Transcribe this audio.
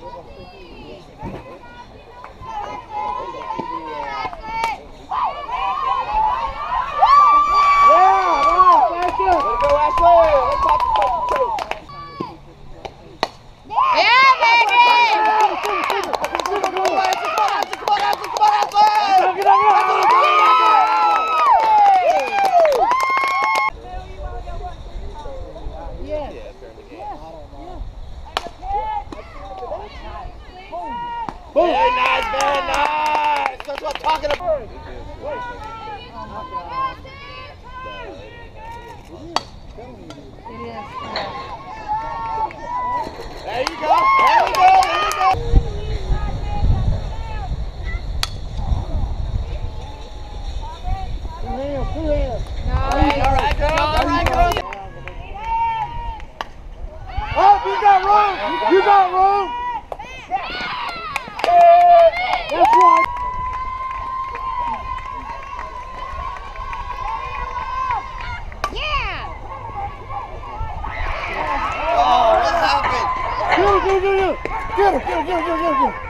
Very nice, very nice. That's what I'm talking about. There you go. There we go. There we go. All right, girls. All right, girls. Oh, you got room. You got room. That's right. Yeah. Oh, what happened? Get it.